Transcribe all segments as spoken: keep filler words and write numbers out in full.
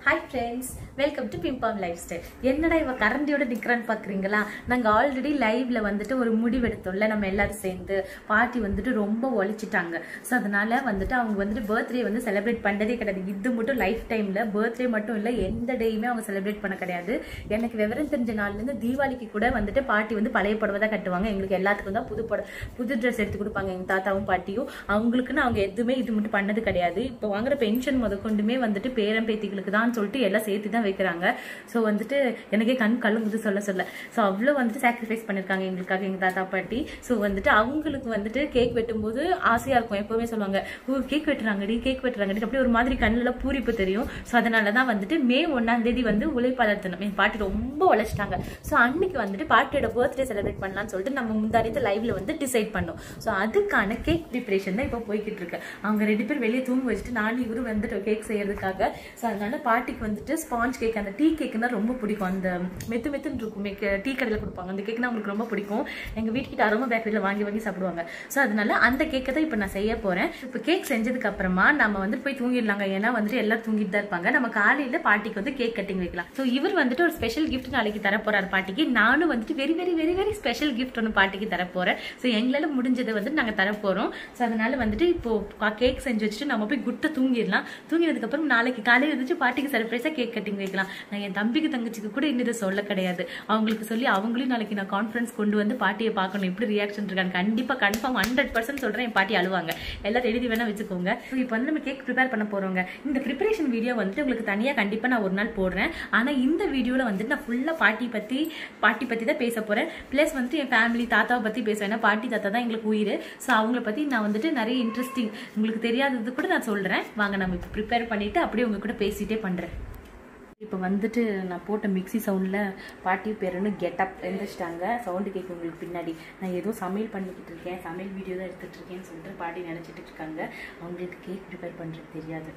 Hi friends, welcome to Pimpam Lifestyle. என்னடா இவ கரண்டியோட நிக்கறான்னு பாக்குறீங்களா? நாங்க ஆல்ரெடி லைவ்ல வந்துட்டு ஒரு முடிவு எடுத்தோம்ல நம்ம எல்லாரும் சேர்ந்து பாட்டி வந்துட்டு ரொம்ப ஒளிச்சிட்டாங்க. சோ அதனால வந்துட்டு அவங்க வந்துட்டு பர்த்டே வந்து செலிப்ரேட் பண்றதே கிடையாது. இது மட்டும் லைஃப் டைம்ல பர்த்டே மட்டும் இல்ல எந்த டேயுமே அவங்க செலிப்ரேட் பண்ண கிடையாது. எனக்கு விவரம் தெரிஞ்ச நாள்ல இருந்து தீபாவளிக்கு கூட வந்துட்டு பாட்டி வந்து பழைய புடவை தான் கட்டுவாங்க. எங்களுக்கு எல்லாத்துக்கும் தான் புது புடவை புது ட்ரெஸ் எடுத்து கொடுப்பாங்க எங்க தாத்தாவும் பாட்டியும். அவங்களுக்குன்னு அவங்க எதுவுமே இது மட்டும் பண்ணது கிடையாது. இப்போ வாங்குற பென்ஷன் முதற்கொண்டுமே வந்துட்டு பேரம் பேத்திகளுக்கு தான் சொல்லிட்டு எல்லாம் சேர்த்து தான் வைக்கிறாங்க. ஸோ வந்துட்டு எனக்கே கண் கல்லுங்குது சொல்ல சொல்ல ஸோ அவ்வளோ வந்துட்டு சாக்ரிஃபைஸ் பண்ணியிருக்காங்க எங்களுக்காக எங்கள் தாத்தா பாட்டி. ஸோ வந்துட்டு அவங்களுக்கு வந்துட்டு கேக் வெட்டும்போது ஆசையாக இருக்கும். எப்போவுமே சொல்லுவாங்க, ஓ கேக் வெட்டுறாங்கடி கேக் வெட்டுறாங்கடி அப்படி ஒரு மாதிரி கண்ணில் பூரிப்பு தெரியும். ஸோ அதனால தான் வந்துட்டு மே ஒன்றாம் தேதி வந்து உழைப்பாளர் தினம். என் பாட்டி ரொம்ப உழைச்சிட்டாங்க. ஸோ அன்னைக்கு வந்துட்டு பாட்டியோட பர்த்டே செலிப்ரேட் பண்ணலாம்னு சொல்லிட்டு நம்ம முந்தாரியத்தை லைவ்ல வந்து டிசைட் பண்ணோம். ஸோ அதுக்கான கேக் ப்ரிப்பரேஷன் தான் இப்போ போய்கிட்டு இருக்கு. அவங்க ரெண்டு பேர் வெளியே தூங்க வச்சுட்டு நானும் இவரும் வந்துட்டு கேக் செய்யறதுக்காக. ஸோ அதனால பாட்டிக்கு வந்துட்டு ஸ்பாஞ்ச் கேக், அந்த டீ கேக்குன்னா ரொம்ப பிடிக்கும். அந்த மெத்து மெத்துன்னு இருக்கும், டீ கடையில் கொடுப்பாங்க. அந்த கேக்னா அவங்களுக்கு ரொம்ப பிடிக்கும். எங்க வீட்டுக்கிட்ட அரோமா பேக்கரியில் வாங்கி வாங்கி சாப்பிடுவாங்க. ஸோ அதனால அந்த கேக்கை தான் இப்போ நான் செய்ய போறேன். இப்போ கேக் செஞ்சதுக்கு அப்புறமா நம்ம வந்து போய் தூங்கிடலாங்க. ஏன்னா வந்துட்டு எல்லாரும் தூங்கிட்டு தான் இருப்பாங்க. நம்ம காலையில பாட்டிக்கு வந்து கேக் கட்டிங் வைக்கலாம். ஸோ இவர் வந்துட்டு ஒரு ஸ்பெஷல் கிஃப்ட் நாளைக்கு தர போறாரு பாட்டிக்கு. நானும் வந்துட்டு very very very very special gift ஒன்று பாட்டிக்கு தர போறேன். ஸோ எங்களால முடிஞ்சதை வந்து நாங்க தர போறோம். ஸோ அதனால வந்துட்டு இப்போ கேக் செஞ்சு வச்சுட்டு நம்ம போய் குட்ட தூங்கிடலாம். தூங்கினதுக்கு அப்புறம் நாளைக்கு காலையில் இருந்துச்சு பாட்டிக்கு சர்ப்ரைஸா கேக் கட்டிங் வைக்கலாம். நான் என் தம்பிக்கு தங்கச்சிக்கு கூட இன்னும் இதை சொல்ல கிடையாது. அவங்களுக்கு சொல்லி அவங்களையும் நாளைக்கு நான் கான்ஃபரன்ஸ் கொண்டு வந்து பாட்டியை பார்க்கணும் எப்படி ரியாக்ஷன் இருக்காங்க. கண்டிப்பா கன்ஃபார்ம் ஹண்ட்ரட் பர்சன்ட் சொல்றேன், என் பாட்டி அழுவாங்க. எல்லாரும் எழுதி வேணா வச்சுக்கோங்க. இப்போ வந்து நம்ம கேக் ப்ரிப்பேர் பண்ண போறோங்க. இந்த ப்ரிப்பரேஷன் வீடியோ வந்துட்டு உங்களுக்கு தனியா கண்டிப்பா நான் ஒரு நாள் போடுறேன். ஆனா இந்த வீடியோல வந்துட்டு நான் ஃபுல்லா பாட்டி பத்தி பாட்டி பத்தி தான் பேச போறேன். பிளஸ் வந்துட்டு என் ஃபேமிலி தாத்தாவை பத்தி பேசுவேன். ஏன்னா பாட்டி தாத்தா தான் எங்களுக்கு உயிர். ஸோ அவங்கள பத்தி நான் வந்துட்டு நிறைய இன்ட்ரெஸ்டிங் உங்களுக்கு தெரியாதது கூட நான் சொல்றேன். வாங்க நம்ம இப்போ ப்ரிப்பேர் பண்ணிட்டு அப்படியே உங்க கூட பேசிட்டே பண்றேன். இப்போ வந்துட்டு நான் போட்ட மிக்சி சவுண்டில் பாட்டி பேருன்னு கெட்டப் எழுந்திரிச்சிட்டாங்க. சவுண்டு கேட்கும் உங்களுக்கு பின்னாடி. நான் ஏதோ சமையல் பண்ணிக்கிட்டு இருக்கேன், சமையல் வீடியோ தான் எடுத்துகிட்டு இருக்கேன்னு சொல்லிட்டு பாட்டி நினச்சிட்டு இருக்காங்க. அவங்களுக்கு கேக் ப்ரிப்பேர் பண்ணுறது தெரியாது.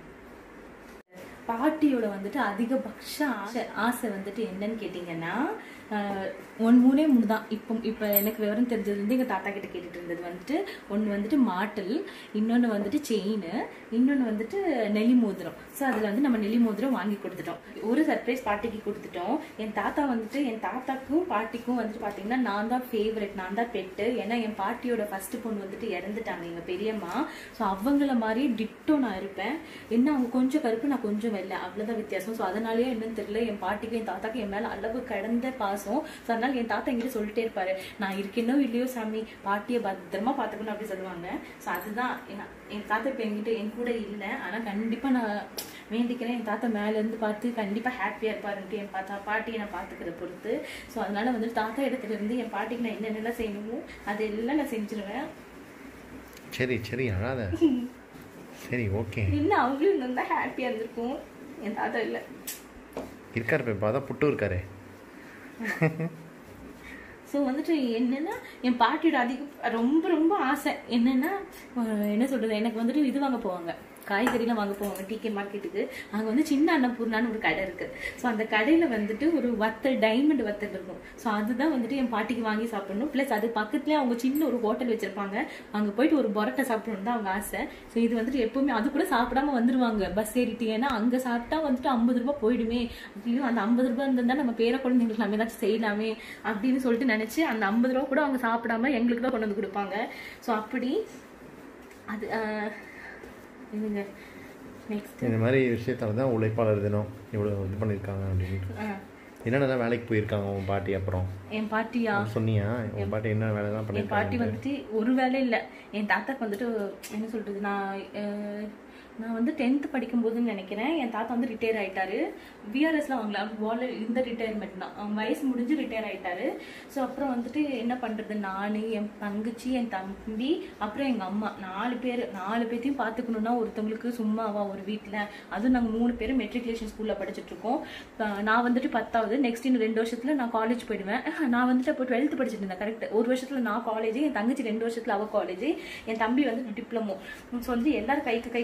பாட்டியோட வந்துட்டு அதிகபட்ச ஆசை ஆசை வந்துட்டு என்னன்னு கேட்டிங்கன்னா ஒன் மூணே மூணு தான். இப்போ இப்போ எனக்கு விவரம் தெரிஞ்சதுலேருந்து எங்கள் தாத்தா கிட்ட கேட்டுட்டு இருந்தது வந்துட்டு ஒன்று வந்துட்டு மாட்டல், இன்னொன்று வந்துட்டு செயின், இன்னொன்று வந்துட்டு நெல்லி மோதிரம். ஸோ அதில் வந்து நம்ம நெல்லி மோதிரம் வாங்கி கொடுத்துட்டோம். ஒரு சர்ப்ரைஸ் பாட்டிக்கு கொடுத்துட்டோம். என் தாத்தா வந்துட்டு என் தாத்தாக்கும் பாட்டிக்கும் வந்துட்டு பார்த்தீங்கன்னா நான் தான் ஃபேவரட், நான் தான் பெட்டு. ஏன்னா என் பாட்டியோட ஃபர்ஸ்ட் பொண்ணு வந்துட்டு இறந்துட்டாங்க எங்கள் பெரியம்மா. ஸோ அவங்கள மாதிரி டிட்டோ நான் இருப்பேன். என்ன அவங்க கொஞ்சம் கருப்பு, நான் கொஞ்சம் வெள்ளை, அவ்வளோதான் வித்தியாசம். ஸோ அதனாலேயே என்னன்னு தெரியல, என் பாட்டிக்கும் என் தாத்தாக்கும் என் மேலே அளவு கடந்த பாசம். ஸோ அதனால என் தாத்தா எங்கிட்ட சொல்லிட்டே இருப்பாரு, நான் இருக்கேனோ இல்லையோ சாமி பாட்டியை பத்திரமா பார்த்துக்கணும் அப்படி சொல்லுவாங்க. ஸோ அதுதான் என் தாத்தா இப்போ என்கிட்ட என் கூட இல்லை. ஆனால் கண்டிப்பாக நான் வேண்டிக்கிறேன் என் தாத்தா மேலேருந்து பார்த்து கண்டிப்பாக ஹாப்பியாக இருப்பாருன்ட்டு என் பார்த்தா பாட்டியை நான் பார்த்துக்கிறத பொறுத்து. ஸோ அதனால வந்து தாத்தா இடத்துல இருந்து என் பாட்டிக்கு நான் என்னென்னலாம் செய்யணுமோ அதெல்லாம் நான் செஞ்சிருவேன். சரி சரி அழாத. சரி ஓகே. இன்னும் அவங்களும் இன்னும் தான் ஹாப்பியாக இருந்திருக்கும். என் தாத்தா இல்லை இருக்காரு, இப்போ அதான் புட்டு இருக்காரு. ஸோ வந்துட்டு என்னன்னா என் பாட்டியோட அதிகம் ரொம்ப ரொம்ப ஆசை என்னன்னா என்ன சொல்றது, எனக்கு வந்துட்டு இது வாங்க போவாங்க, காய்கறிலாம் வாங்க போவாங்க டிகே மார்க்கெட்டுக்கு. அங்கே வந்து சின்ன அன்னபூர்ணான்னு ஒரு கடை இருக்கு. ஸோ அந்த கடையில் வந்துட்டு ஒரு வத்தல், டைமண்ட் வத்தல் இருக்கும். ஸோ அதுதான் வந்துட்டு என் பாட்டிக்கு வாங்கி சாப்பிடணும். ப்ளஸ் அது பக்கத்துலேயே அவங்க சின்ன ஒரு ஹோட்டல் வச்சிருப்பாங்க. அங்கே போயிட்டு ஒரு பரோட்டா சாப்பிடணும் தான் அவங்க ஆசை. ஸோ இது வந்துட்டு எப்பவுமே அது கூட சாப்பிடாம வந்துருவாங்க பஸ் ஏறிட்டு. ஏன்னா அங்கே சாப்பிட்டா வந்துட்டு ஐம்பது ரூபாய் போயிடுமே, ஐயோ அந்த ஐம்பது ரூபாய் இருந்தால் நம்ம பேர குழந்தைங்களுக்கு நம்ம ஏதாச்சும் செய்யலாமே அப்படின்னு சொல்லிட்டு நினைச்சு அந்த ஐம்பது ரூபா கூட அவங்க சாப்பிடாம எங்களுக்கு தான் கொண்டு வந்து கொடுப்பாங்க. ஸோ அப்படி அது இதுங்க நெக்ஸ்ட் இந்த மாதிரி விஷயத்தால தான் உழைப்பாளர் தினம் இவ்வளோ இது பண்ணியிருக்காங்க அப்படின்ட்டு. என்னென்னலாம் வேலைக்கு போயிருக்காங்க உன் பாட்டி? அப்புறம் என் பாட்டியா சொன்னியா உன் பாட்டி என்ன வேலை தான் பண்ணியிருக்காங்க? என் பாட்டி வந்துட்டு ஒரு வேலை இல்லை. என் தாத்தாக்கு வந்துட்டு என்ன சொல்றது, நான் நான் வந்து டென்த்து படிக்கும்போதுன்னு நினைக்கிறேன் என் தாத்தா வந்து ரிட்டையர் ஆகிட்டாரு. விஆர்எஸ்லாம் வாங்கல, வால இந்த ரிட்டையர்மெண்ட் தான், அவங்க வயசு முடிஞ்சு ரிட்டையர் ஆகிட்டாரு. ஸோ அப்புறம் வந்துட்டு என்ன பண்ணுறது, நான் என் தங்கச்சி என் தம்பி அப்புறம் எங்கள் அம்மா நாலு பேர் நாலு பேர்த்தையும் பார்த்துக்கணுன்னா ஒருத்தவங்களுக்கு சும்மாவா ஒரு வீட்டில். அதுவும் நாங்கள் மூணு பேரும் மெட்ரிகுலேஷன் ஸ்கூலில் படிச்சுட்ருக்கோம். நான் வந்துட்டு பத்தாவது, நெக்ஸ்ட் இன்னும் ரெண்டு வருஷத்தில் நான் காலேஜ் போயிடுவேன். நான் வந்துட்டு அப்போ டுவெல்த்து படிச்சுட்டு இருந்தேன். கரெக்ட் ஒரு வருஷத்தில் நான் காலேஜ், என் தங்கச்சி ரெண்டு வருஷத்தில் அவள் காலேஜ், என் தம்பி வந்து டிப்ளமோ. ஸோ வந்து எல்லாரும் கைக்கு கைக்கு நின்னோம்.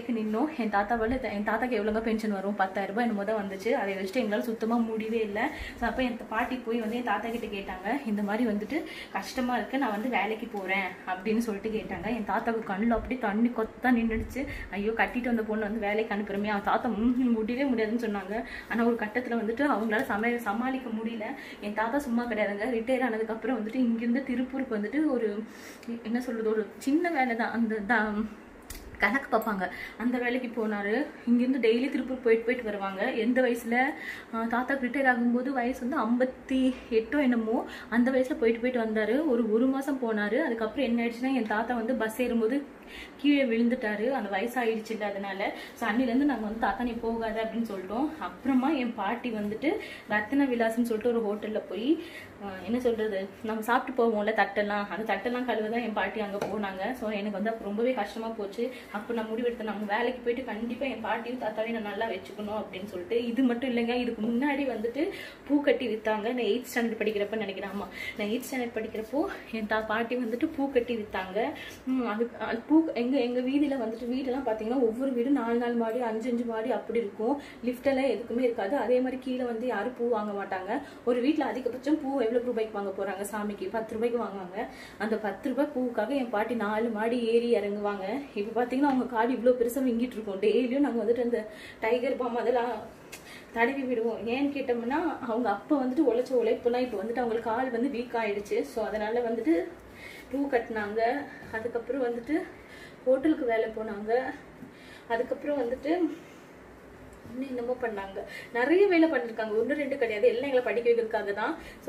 போனோம். என் தாத்தாவால் என் தாத்தாக்கு எவ்வளோங்க பென்ஷன் வரும், பத்தாயிரம் ரூபாய் என்னமோ தான் வந்துச்சு. அதை வச்சுட்டு எங்களால் சுத்தமாக முடியவே இல்லை. ஸோ அப்போ என் பாட்டி போய் வந்து என் தாத்தா கிட்ட கேட்டாங்க, இந்த மாதிரி வந்துட்டு கஷ்டமாக இருக்குது, நான் வந்து வேலைக்கு போகிறேன் அப்படின்னு சொல்லிட்டு கேட்டாங்க. என் தாத்தாவுக்கு கண்ணில் அப்படி தண்ணி கொத்தா நின்றுடுச்சு. ஐயோ கட்டிட்டு வந்த பொண்ணு வந்து வேலைக்கு அனுப்புறமே, அவன் தாத்தா முடியவே முடியாதுன்னு சொன்னாங்க. ஆனால் ஒரு கட்டத்தில் வந்துட்டு அவங்களால சம சமாளிக்க முடியல. என் தாத்தா சும்மா கிடையாதுங்க. ரிட்டையர் ஆனதுக்கப்புறம் வந்துட்டு இங்கேருந்து திருப்பூருக்கு வந்துட்டு ஒரு என்ன சொல்கிறது, ஒரு சின்ன வேலை தான், அந்த கணக்கு பார்ப்பாங்க, அந்த வேலைக்கு போனார். இங்கேருந்து டெய்லி திருப்பூர் போயிட்டு போயிட்டு வருவாங்க. எந்த வயசில் தாத்தாக்கு ரிட்டையர் ஆகும்போது வயசு வந்து ஐம்பத்தி எட்டோ என்னமோ, அந்த வயசில் போயிட்டு போயிட்டு வந்தார். ஒரு ஒரு மாதம் போனார். அதுக்கப்புறம் என்ன ஆயிடுச்சுன்னா என் தாத்தா வந்து பஸ் ஏறும்போது கீழே விழுந்துட்டாரு. அந்த வயசாயிடுச்சு இல்லை, அதனால. ஸோ அன்னிலேருந்து நாங்கள் வந்து தாத்தா நீ போகாத அப்படின்னு சொல்லிட்டோம். அப்புறமா என் பாட்டி வந்துட்டு ரத்தின விலாஸ்ன்னு சொல்லிட்டு ஒரு ஹோட்டலில் போய் என்ன சொல்கிறது, நம்ம சாப்பிட்டு போவோம்ல தட்டெல்லாம், அந்த தட்டெல்லாம் கழுவ தான் என் பாட்டி அங்கே போனாங்க. ஸோ எனக்கு வந்து ரொம்பவே கஷ்டமாக போச்சு. அப்போ நான் முடிவெடுத்தேன், நம்ம வேலைக்கு போயிட்டு கண்டிப்பாக என் பாட்டியும் தாத்தாவையும் நான் நல்லா வச்சுக்கணும் அப்படின்னு சொல்லிட்டு. இது மட்டும் இல்லைங்க, இதுக்கு முன்னாடி வந்துட்டு பூ கட்டி விற்றாங்க. நான் எயிட் ஸ்டாண்டர்ட் படிக்கிறப்ப நினைக்கிறேன். ஆமாம், நான் எயிட் ஸ்டாண்டர்ட் படிக்கிறப்போ என் தா பாட்டி வந்துட்டு பூ கட்டி விற்றாங்க. அது பூ எங்கள் எங்கள் வீதியில் வந்துட்டு வீடெல்லாம் பார்த்தீங்கன்னா ஒவ்வொரு வீடு நாலு நாலு மாடி அஞ்சு அஞ்சு மாடி அப்படி இருக்கும். லிஃப்டெல்லாம் எதுக்குமே இருக்காது. அதே மாதிரி கீழே வந்து யாரும் பூ வாங்க மாட்டாங்க. ஒரு வீட்டில் அதிகபட்சம் பூ எவ்வளோ ரூபாய்க்கு வாங்க போகிறாங்க, சாமிக்கு பத்து ரூபாய்க்கு வாங்குவாங்க. அந்த பத்து ரூபாய் பூவுக்காக என் பாட்டி நாலு மாடி ஏறி இறங்குவாங்க. இப்போ பார்த்தீங்கன்னா அவங்க காடு இவ்வளோ பெருசாக விங்கிட்டு இருக்கோம். டெய்லியும் நாங்கள் வந்துட்டு அந்த டைகர் பாம் அதெல்லாம் தடவி விடுவோம். ஏன்னு கேட்டோம்னா அவங்க அப்போ வந்துட்டு உழைச்ச உழைப்புலாம் இப்போ வந்துட்டு அவங்களுக்கு கால் வந்து வீக் ஆகிடுச்சு. ஸோ அதனால் வந்துட்டு பூ கட்டினாங்க. அதுக்கப்புறம் வந்துட்டு ஹோட்டலுக்கு வேலை போனாங்க. அதுக்கப்புறம் வந்துட்டு இன்னும் என்னமோ பண்ணாங்க, நிறைய வேலை பண்ணியிருக்காங்க. ஒன்று ரெண்டு கிடையாது, எல்லாம் எங்களை படிக்க வைக்கிறதுக்காக தான். ஸோ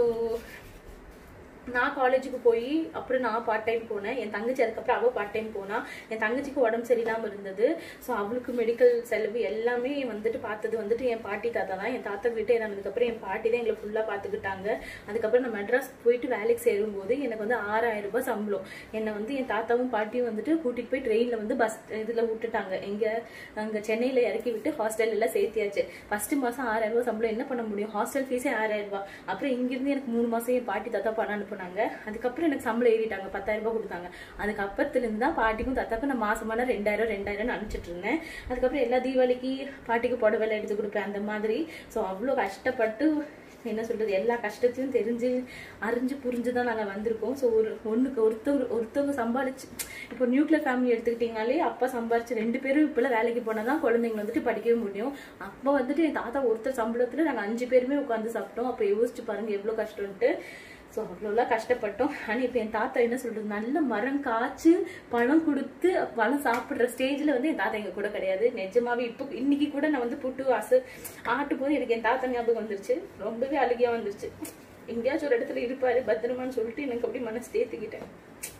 நான் காலேஜுக்கு போய் அப்புறம் நான் பார்ட் டைம் போனேன். என் தங்கச்சி அதுக்கப்புறம் அவள் பார்ட் டைம் போனா. என் தங்கச்சிக்கு உடம்பு சரியில்லாமல் இருந்தது. ஸோ அவளுக்கு மெடிக்கல் செலவு எல்லாமே வந்துட்டு பார்த்தது வந்துட்டு என் பாட்டி தாத்தா தான். என் தாத்தா ரிட்டையர் ஆனதுக்கப்புறம் என் பாட்டி தான் எங்களை ஃபுல்லாக பார்த்துக்கிட்டாங்க. அதுக்கப்புறம் நான் மெட்ராஸ் போயிட்டு வேலைக்கு சேரும்போது எனக்கு வந்து ஆறாயிரம் ரூபாய் சம்பளம். என்னை வந்து என் தாத்தாவும் பாட்டியும் வந்துட்டு கூட்டிகிட்டு போய் ட்ரெயினில் வந்து பஸ் இதில் விட்டுட்டாங்க. எங்கே அங்கே சென்னையில் இறக்கி விட்டு ஹாஸ்டல் எல்லாம் சேர்த்தியாச்சு. ஃபஸ்ட்டு மாதம் ஆறாயிரம் ரூபாய் சம்பளம் என்ன பண்ண முடியும், ஹாஸ்டல் ஃபீஸே ஆறாயிரம் ரூபாய். அப்புறம் இங்கிருந்து எனக்கு மூணு மாதம் என் பாட்டி தாத்தா பணம் அனுப்பு. அதுக்கப்புறம் எனக்கு சம்பளம் ஏறிட்டாங்க, பத்தாயிரம் ரூபாய் கொடுத்தாங்க. அதுக்கப்புறத்துல இருந்து தான் பாட்டிக்கும் தாத்தாக்கும் நான் மாசமான ரெண்டாயிரம் ரெண்டாயிரம் அனுப்பிச்சிட்டு இருந்தேன். அதுக்கப்புறம் எல்லா தீபாவளிக்கு பாட்டிக்கு புடவை எடுத்து கொடுப்பேன் அந்த மாதிரி. ஸோ அவ்வளோ கஷ்டப்பட்டு என்ன சொல்றது, எல்லா கஷ்டத்தையும் தெரிஞ்சு அறிஞ்சு புரிஞ்சுதான் நாங்கள் வந்திருக்கோம். ஸோ ஒரு ஒன்றுக்கு ஒருத்தவங்க ஒருத்தவங்க சம்பாதிச்சு, இப்போ நியூக்ளியர் ஃபேமிலி எடுத்துக்கிட்டீங்கனாலே அப்பா சம்பாரிச்சு ரெண்டு பேரும் இப்பெல்லாம் வேலைக்கு போனால் தான் குழந்தைங்க வந்துட்டு படிக்கவே முடியும். அப்போ வந்துட்டு என் தாத்தா ஒருத்தர் சம்பளத்தில் நாங்கள் அஞ்சு பேருமே உட்காந்து சாப்பிட்டோம். அப்போ யோசிச்சு பாருங்க எவ்வளோ கஷ்டம்ட்டு. ஸோ அவ்வளோலாம் கஷ்டப்பட்டோம். ஆனால் இப்போ என் தாத்தா என்ன சொல்றது, நல்ல மரம் காய்ச்சி பழம் கொடுத்து பழம் சாப்பிட்ற ஸ்டேஜில் வந்து என் தாத்தா எங்கள் கூட கிடையாது. நிஜமாவே இப்போ இன்னைக்கு கூட நான் வந்து புட்டு அசு ஆட்டும் போது எனக்கு என் தாத்தா ஞாபகம் வந்துருச்சு. ரொம்பவே அழுகியா வந்துருச்சு. எங்கேயாச்சும் ஒரு இடத்துல இருப்பாரு பத்திரமான்னு சொல்லிட்டு எனக்கு அப்படி மனசு தேர்த்துக்கிட்டேன்.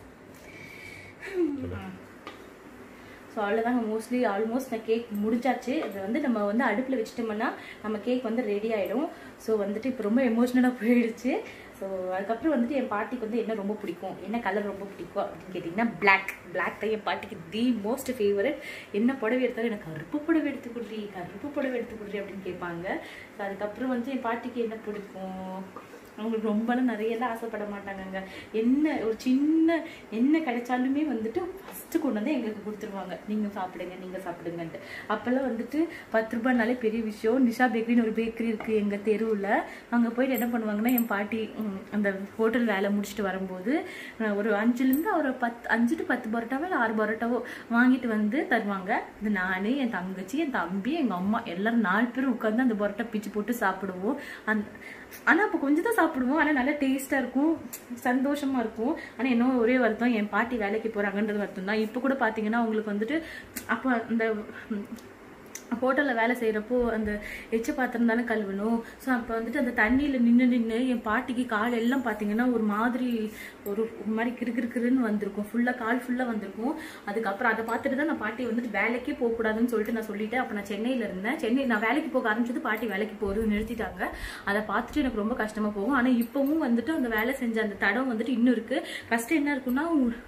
ஸோ அவ்வளோதாங்க, மோஸ்ட்லி ஆல்மோஸ்ட் நான் கேக் முடிஞ்சாச்சு. அதை வந்து நம்ம வந்து அடுப்பில் வச்சுட்டோம்னா நம்ம கேக் வந்து ரெடி ஆகிடும். ஸோ வந்துட்டு இப்போ ரொம்ப எமோஷ்னலாக போயிடுச்சு. ஸோ அதுக்கப்புறம் வந்துட்டு என் பாட்டிக்கு வந்து என்ன ரொம்ப பிடிக்கும், என்ன கலர் ரொம்ப பிடிக்கும் அப்படின்னு கேட்டிங்கன்னா பிளாக். பிளாக் தான் என் பாட்டிக்கு தி மோஸ்ட் ஃபேவரட். என்ன புடவை எடுத்தாலும் எனக்கு கருப்பு புடவை எடுத்து கொடுறி கருப்பு புடவை எடுத்து கொடுறி அப்படின்னு கேட்பாங்க. ஸோ அதுக்கப்புறம் வந்து என் பாட்டிக்கு என்ன பிடிக்கும், அவங்களுக்கு ரொம்பலாம் நிறையெல்லாம் ஆசைப்பட மாட்டாங்கங்க. என்ன ஒரு சின்ன என்ன கிடைச்சாலுமே வந்துட்டு ஃபஸ்ட்டு கொண்டு வந்து எங்களுக்கு கொடுத்துருவாங்க, நீங்கள் சாப்பிடுங்க நீங்கள் சாப்பிடுங்கன்ட்டு. அப்போல்லாம் வந்துட்டு பத்து ரூபாய்னாலே பெரிய விஷயம். நிஷா பேக்கரின்னு ஒரு பேக்கரி இருக்குது எங்கள் தெருவில். அங்கே போயிட்டு என்ன பண்ணுவாங்கன்னா என் பாட்டி அந்த ஹோட்டல் வேலை முடிச்சுட்டு வரும்போது ஒரு அஞ்சுலேருந்து ஒரு பத்து அஞ்சு டு பத்து பரோட்டாவோ இல்லை ஆறு பரோட்டாவோ வாங்கிட்டு வந்து தருவாங்க. இது நான், என் தங்கச்சி, என் தம்பி, எங்கள் அம்மா எல்லாரும் நாலு பேரும் உட்காந்து அந்த பரோட்டா பிச்சு போட்டு சாப்பிடுவோம். அந் ஆனால் அப்போ கொஞ்சம் தான் சாப்பிடுவோம். ஆனால் நல்லா டேஸ்ட்டாக இருக்கும், சந்தோஷமாக இருக்கும். ஆனால் என்ன ஒரே வருத்தம், என் பாட்டி வேலைக்கு போகிறாங்கன்றது வருத்தம் தான். இப்போ கூட பார்த்தீங்கன்னா அவங்களுக்கு வந்துட்டு அப்போ அந்த ஹோட்டலில் வேலை செய்கிறப்போ அந்த எச்ச பாத்திரம் தானே கழுவணும். ஸோ அப்போ வந்துட்டு அந்த தண்ணியில் நின்று நின்று என் பாட்டிக்கு கால் எல்லாம் பார்த்தீங்கன்னா ஒரு மாதிரி ஒரு மாதிரி கிறுக்கிறுக்குன்னு வந்திருக்கும், ஃபுல்லாக கால் ஃபுல்லாக வந்திருக்கும். அதுக்கப்புறம் அதை பார்த்துட்டு தான் நான் பாட்டி வந்துட்டு வேலைக்கே போகக்கூடாதுன்னு சொல்லிட்டு நான் சொல்லிட்டேன். அப்போ நான் சென்னையில் இருந்தேன். சென்னை நான் வேலைக்கு போக ஆரம்பிச்சது பாட்டி வேலைக்கு போகிறது நிறுத்திட்டாங்க. அதை பார்த்துட்டு எனக்கு ரொம்ப கஷ்டமாக போகும். ஆனால் இப்போவும் வந்துட்டு அந்த வேலை செஞ்ச அந்த தடம் வந்துட்டு இன்னும் இருக்குது. ஃபஸ்ட்டு என்ன இருக்குன்னா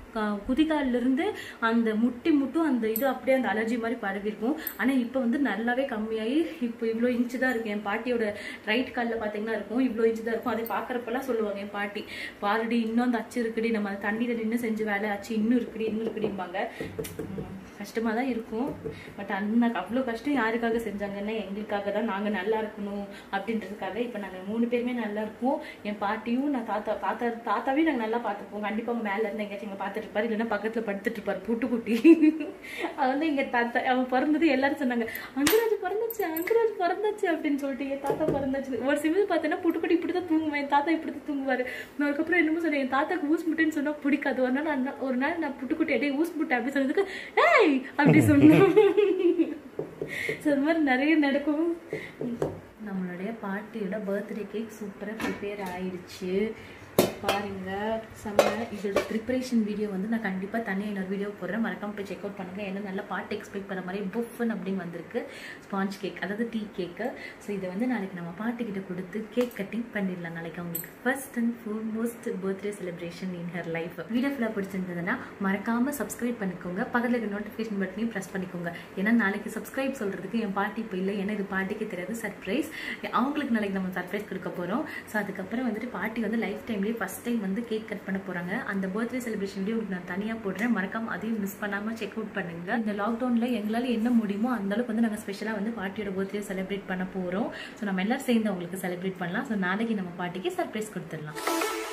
குதிகால்ல இருந்து அந்த முட்டி முட்டும் அந்த இது அப்படியே அந்த அலர்ஜி மாதிரி பரவி இருக்கும். ஆனா இப்ப வந்து நல்லாவே கம்மியாகி இப்போ இவ்வளவு இன்ச்சு தான் இருக்கு. என் பாட்டியோட ரைட் கால்ல பாத்தீங்கன்னா இருக்கும் இவ்வளவு இன்ச்சு தான் இருக்கும். அதை பாக்குறப்பெல்லாம் சொல்லுவாங்க என் பாட்டி, பாருடி இன்னும் அந்த அச்சு இருக்குடி, நம்ம தண்ணியில நின்று செஞ்ச வேலை அச்சு இன்னும் இருக்குடி இன்னும் இருக்குடிம்பாங்க. கஷ்டமா தான் இருக்கும். பட் அண்ணா அவ்வளவு கஷ்டம் யாருக்காக செஞ்சாங்கன்னா எங்களுக்காக தான், நாங்க நல்லா இருக்கணும் அப்படின்றதுக்காக. இப்ப நாங்க மூணு பேருமே நல்லா இருக்கோம். என் பாட்டியும் நான் தாத்தா தாத்தா தாத்தாவையும் நாங்க நல்லா பாத்துப்போம். கண்டிப்பா அவங்க மேல இருந்து எங்கேயாச்சும் எங்க பாத்துட்டு இருப்பாரு, இல்லைன்னா பக்கத்துல படுத்துட்டு இருப்பாரு புட்டுக்குட்டி. அது வந்து எங்க தாத்தா அவன் பிறந்தது எல்லாரும் சொன்னாங்க அங்கராஜ் பிறந்துச்சு அங்கராஜ் பிறந்தாச்சு அப்படின்னு சொல்லிட்டு. என் தாத்தா பிறந்தாச்சு. ஒரு சிமிது பார்த்தேன்னா புட்டுக்குட்டி இப்படிதான் தூங்குவேன், என் தாத்தா இப்படிதான் தூங்குவாரு. அதுக்கப்புறம் என்னமோ சொன்னேன் என் தாத்தாக்கு ஊஸ் முட்டைன்னு சொன்னா பிடிக்காது. ஒரு நாள் ஒரு நாள் நான் புட்டுக்குட்டி அடே ஊஸ் முட்டை அப்படி சொன்னதுக்கு ஏய் அப்படி சொன்னேன். அது மாதிரி நிறைய நடக்கும். நம்மளுடைய பாட்டியோட பர்த்டே கேக் சூப்பரா ப்ரிப்பேர் ஆயிடுச்சு பாருங்க. செம்ம. இதோட ப்ரிப்பரேஷன் வீடியோ வந்து நான் கண்டிப்பா தனியாக இன்னொரு வீடியோ போடுறேன், மறக்காம போய் செக் அவுட் பண்ணுங்க. ஏன்னா நல்லா பாட்டு எக்ஸ்பெக்ட் பண்ண மாதிரி புஃபன் அப்படின்னு வந்திருக்கு ஸ்பாஞ்ச் கேக், அதாவது டீ கேக்கு. ஸோ இதை வந்து நாளைக்கு நம்ம பாட்டுக்கிட்ட கொடுத்து கேக் கட்டிங் பண்ணிடலாம். நாளைக்கு அவங்களுக்கு first and foremost birthday celebration in her life. Video ஃபுல்லாக பிடிச்சிருந்ததுன்னா மறக்காம சப்ஸ்கிரைப் பண்ணிக்கோங்க, பக்கத்தில் இருக்க நோட்டிஃபிகேஷன் பட்டனையும் ப்ரெஸ் பண்ணிக்கோங்க. ஏன்னா நாளைக்கு சப்ஸ்கிரைப் சொல்றதுக்கு என் பாட்டி இப்போ இல்லை, ஏன்னா இது பாட்டிக்கு தெரியாது சர்ப்ரைஸ். அவங்களுக்கு நாளைக்கு நம்ம சர்ப்ரைஸ் கொடுக்க போறோம். ஸோ அதுக்கப்புறம் வந்துட்டு பாட்டி வந்து லைஃப் டைம்லேயே ஃபர்ஸ்ட் டைம் வந்து கேக் கட் பண்ண போறாங்க. அந்த பர்த்டே செலிப்ரேஷன் வீடியோ நான் தனியா போடுறேன், மறக்காம அதையும் மிஸ் பண்ணாம செக் அவுட் பண்ணுங்க. இந்த லாக்டவுன்ல எங்களால என்ன முடியுமோ அந்த அளவுக்கு வந்து நாங்க ஸ்பெஷலா வந்து பாட்டியோட பர்த்டே செலிப்ரேட் பண்ண போறோம். ஸோ நம்ம எல்லாரும் சேர்ந்து அவங்களுக்கு செலிப்ரேட் பண்ணலாம். ஸோ நாளைக்கு நம்ம பாட்டிக்கு சர்ப்ரைஸ் கொடுத்துடலாம்.